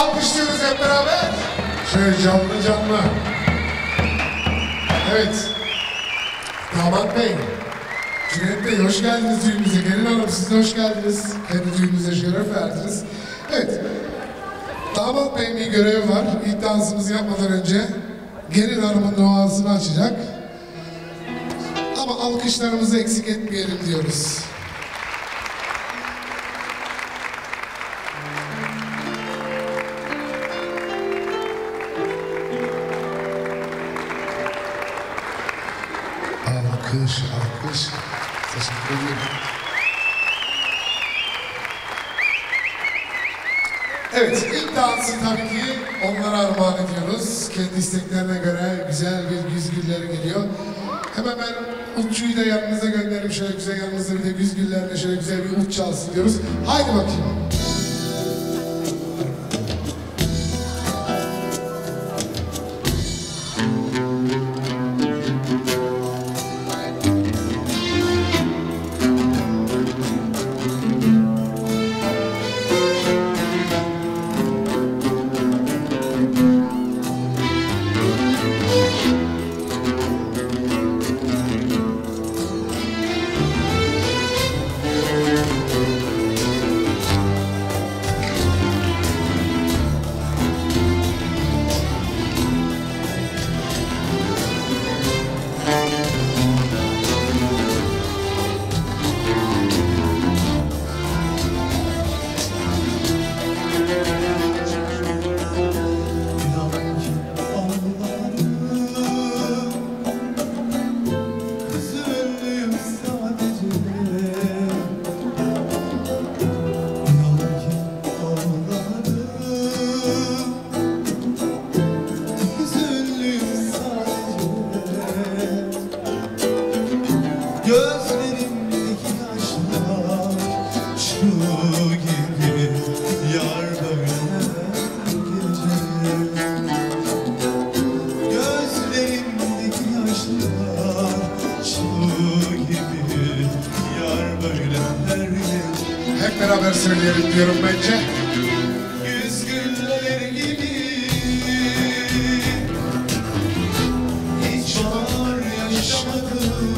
Alkışlıyoruz hep beraber. Şöyle canlı canlı. Evet. Damat Bey, Cüneyt Bey hoş geldiniz düğünümüze. Gelin hanım siz de hoş geldiniz. Kendi düğünümüze şeref verdiniz. Evet. Damat Bey'in bir görevi var. İlk dansımızı yapmadan önce gelin hanımın duasını açacak. Ama alkışlarımızı eksik etmeyelim diyoruz. Alkış, alkış. Teşekkür ederim. Evet, ilk dansı tabii ki onlara armağan ediyoruz. Kendi isteklerine göre güzel bir güzgülleri geliyor. Hemen ben uççuyu da yanınıza gönderim. Şöyle güzel yanınızda bir de güzgüllerle şöyle güzel bir uç çalsın diyoruz. Haydi bakayım. Gözlerimdeki yaşlar şu gibi yar böyle gece. Gözlerimdeki yaşlar şu gibi yar böyle her gece. Hep beraber söyleyelim diyorum bence. Güzgüller gibi hiç bahar yaşamadım.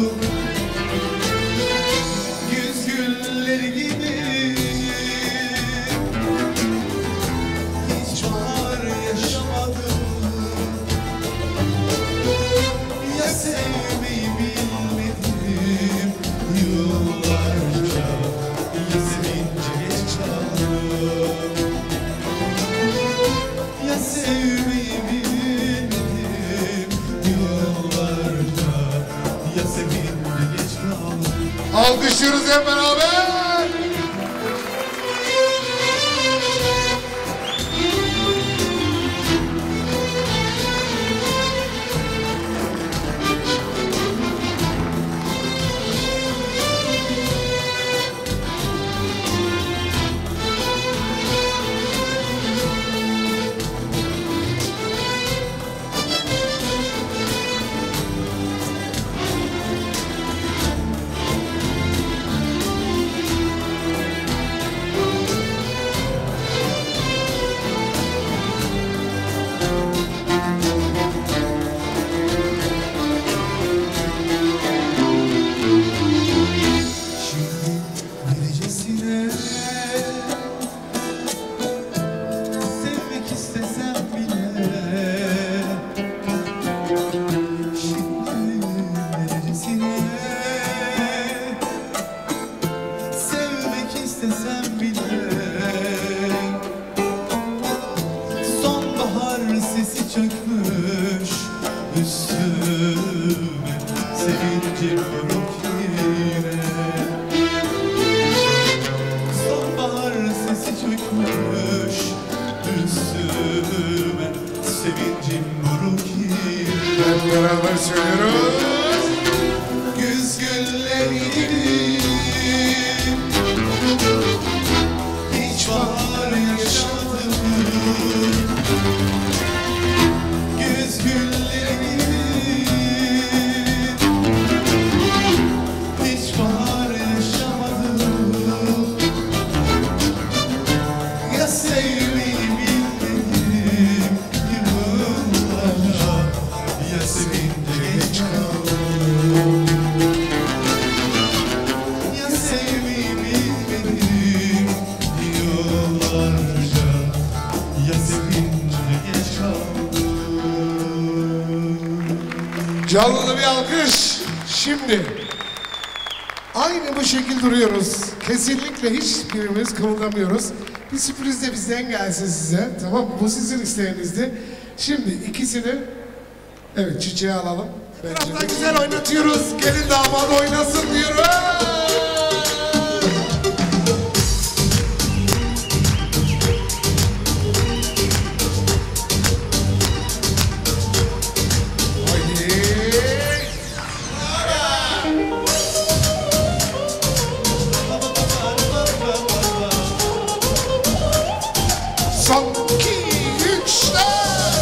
Güzgüller gibi hiç bahar yaşamadım. Ya sevmeyi bilmedim yıllarca, ya sevince geç kaldım. Ya sevmeyi bilmedim yıllarca, ya sevince geç kaldım. Alkışlıyoruz hep beraber. Sevmek istesem bile, şimdi neresine? Sevmek istesem bile, sonbahar sesi çökmüş üstüme, sevincim yok yine. Sonbahar sesi çökmüş üstüme, sevincim buruk yine. Hep beraber söylüyoruz. Güzgüller gibi hiç bahar yaşamadım. Güzgüller gibi hiç bahar yaşamadım. Ya sevmeyi yıllarca ya sevince geç kaldım. Canlı bir alkış. Şimdi aynı bu şekil duruyoruz. Kesinlikle hiçbirimiz kımıldamıyoruz. Bir sürpriz de bizden gelsin size. Tamam mı? Bu sizin isteğinizdi. Şimdi ikisini evet çiçeğe alalım. Biraz da güzel oynatıyoruz. Gelin damat oynasın diyoruz. Son 2, 3, 4.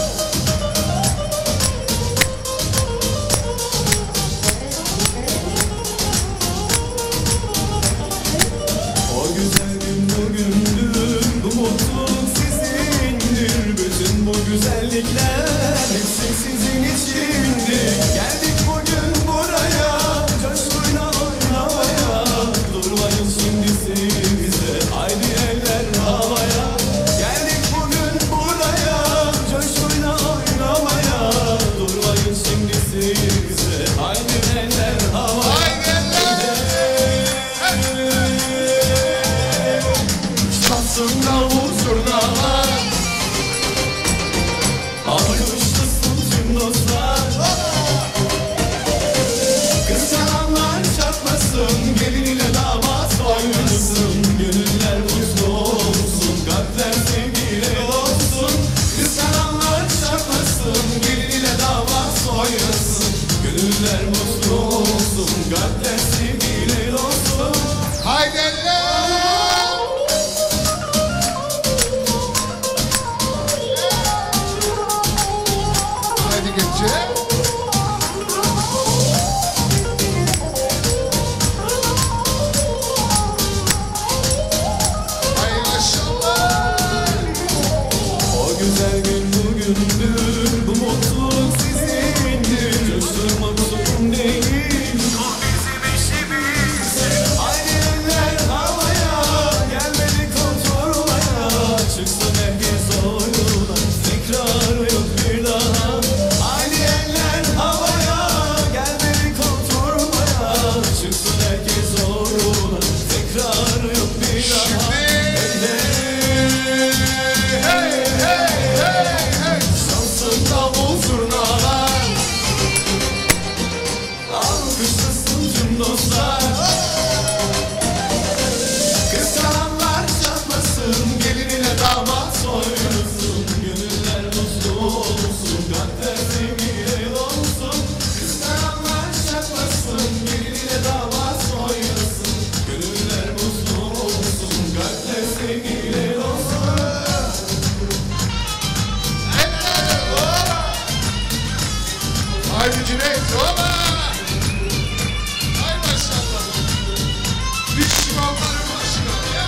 O güzel gün bugündür, bu mutluluk sizindir. Bütün bu güzellikler hepsi sizin içindir. Geldik bugün buraya, coşkuyla oynamaya. Durmayın şimdi size, haydi eller havaya. Geldik bugün buraya, coşkuyla oynamaya. Durmayın şimdi size, haydi eller havaya. Çalsın davul zurnalar, alkışlasın tüm dostlar. Kıskananlar çatlasın, gelin ile damat oynasın. Gönüller mutlu olsun, kalpler sevgiyle dolsun. Kıskananlar çatlasın, gelin ile damat oynasın. Gönüller mutlu olsun, kalpler sevgiyle dolsun. Haydi eller! Haydi Gökçe. Hay maşallah. O güzel gün bugündür, bu mutluluk sizindir. Coşturmak sorun değil, o bizim işimiz. Haydi eller havaya, gelmedik kontrolaya. Çıksın herkes oyuna, tekrar yok bir daha. Haydi eller havaya, gelmedik kontrolaya. Çıksın herkes oyuna, tekrar yok bir daha. Hey hey hey hey. Çalsın davul zurnalar, alkışlasın tüm dostlar. Kıskananlar çatlasın, gelin ile damat oynasın. Gönüller mutlu olsun, kalpler sevgiyle dolsun. Kıskananlar çatlasın, gelin ile damat oynasın. Gönüller mutlu olsun, kalpler sevgiyle dolsun. Haydi Cüneyt, ola! Hay maşallah! Düşmanların başına, ya!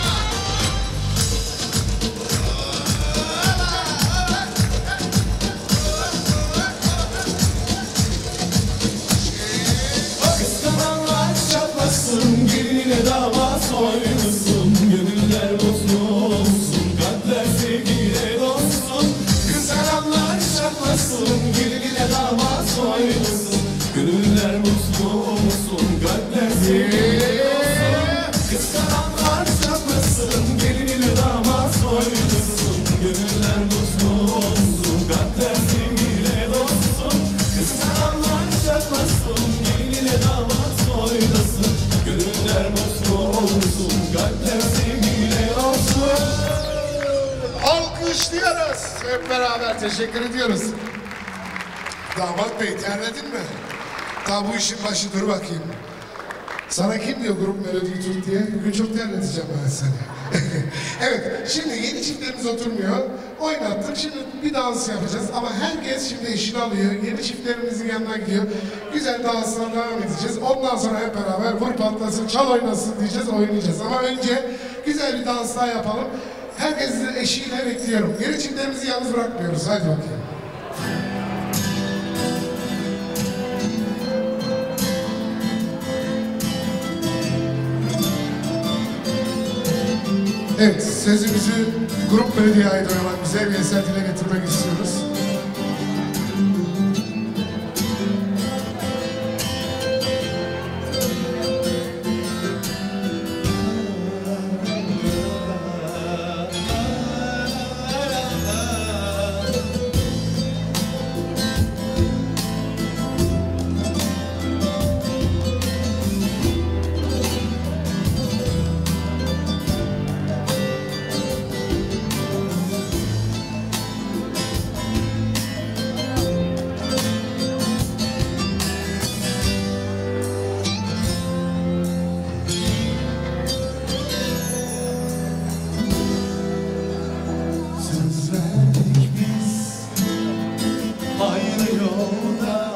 Kıskananlar çatlasın, gelin ile damat oynasın. Gönüller mutlu olsun, kalpler sevgiyle dolsun. Kıskananlar çatlasın, gelin ile damat oynasın. Gönüller mutlu olsun, kalpler sevgiyle dolsun. Kıskananlar çatlasın, gelin ile damat oynasın. Gönüller mutlu olsun, kalpler sevgiyle dolsun. Kıskananlar çatlasın, gelin ile damat oynasın. Gönüller mutlu olsun, kalpler sevgiyle olsun. Alkışlıyoruz. Hep beraber teşekkür ediyoruz. Damat Bey terledin mi? Daha bu işin başı, dur bakayım. Sana kim diyor grup melodiyi tut diye? Bugün çok terleteceğim ben seni. Evet, şimdi yeni çiftlerimiz oturmuyor. Oynattık, şimdi bir dans yapacağız. Ama herkes şimdi eşini alıyor. Yeni çiftlerimizin yanına gidiyor. Güzel danslara devam edeceğiz. Ondan sonra hep beraber vur patlasın, çal oynasın diyeceğiz, oynayacağız. Ama önce güzel bir dans daha yapalım. Herkesi eşiyle bekliyorum. Yeni çiftlerimizi yalnız bırakmıyoruz. Haydi bakayım. Evet, sözümüzü grup belediye ait olan güzel bir eser dile getirmek istiyoruz. Aynı yolda,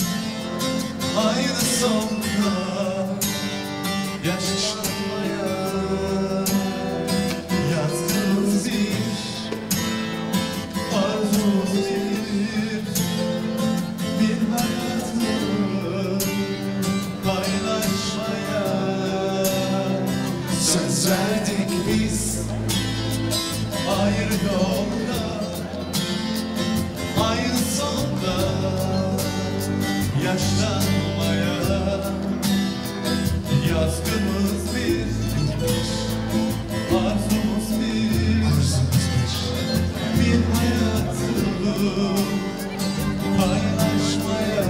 aynı sonda yaşamaya yazdığımız arzumuz bir hayatı paylaşmaya söz verdik biz. Ayrı yolda, aynı sonda yaşlanmaya yazgımız bir, arzumuz bir hayatı paylaşmaya.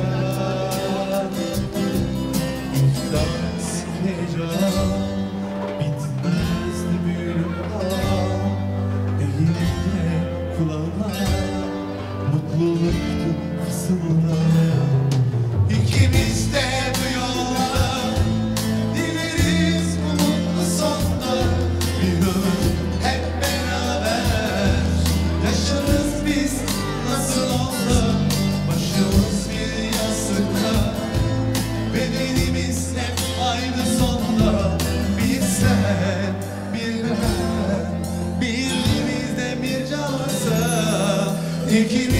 İflas heyecan bitmezdi büyük ağ, elimde kulağına mutluluktu fısıldayan. İkimiz de bu yolda dileriz bu mutlu sonda. Bir ömür hep beraber yaşarız biz nasıl olsa. Başımız bir yastıkta, bedenimiz hep aynı sonda. Bir sen, bir ben, birbirimizde bir cansa. İkimiz